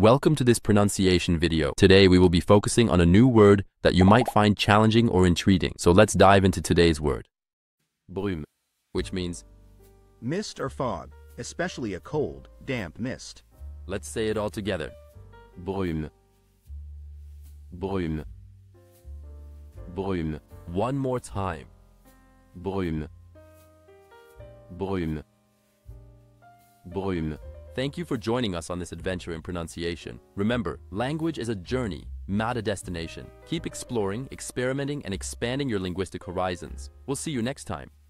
Welcome to this pronunciation video. Today we will be focusing on a new word that you might find challenging or intriguing. So let's dive into today's word. Brume, which means mist or fog, especially a cold, damp mist. Let's say it all together. Brume. Brume. Brume. One more time. Brume. Brume. Brume. Thank you for joining us on this adventure in pronunciation. Remember, language is a journey, not a destination. Keep exploring, experimenting, and expanding your linguistic horizons. We'll see you next time.